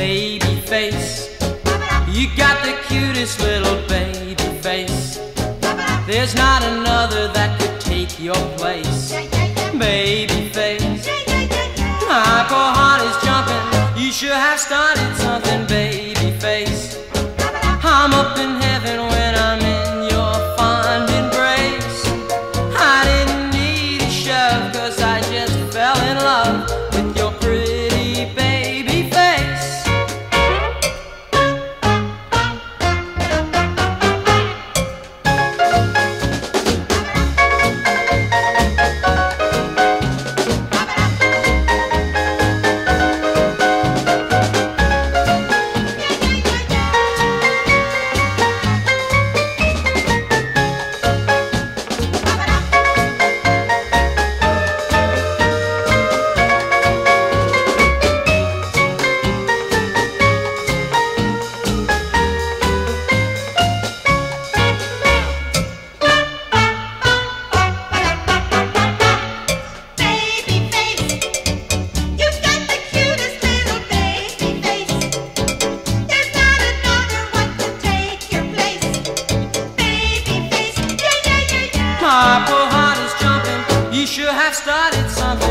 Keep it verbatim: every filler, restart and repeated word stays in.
baby face. You got the cutest little baby face. There's not another that could take your place. Baby face. My poor heart is jumping. You should have started something, baby face. I'm up in heaven when I'm in your fond embrace. I didn't need a shove, cause I just fell in love with your pretty baby face. My poor heart is jumping. You should have started something.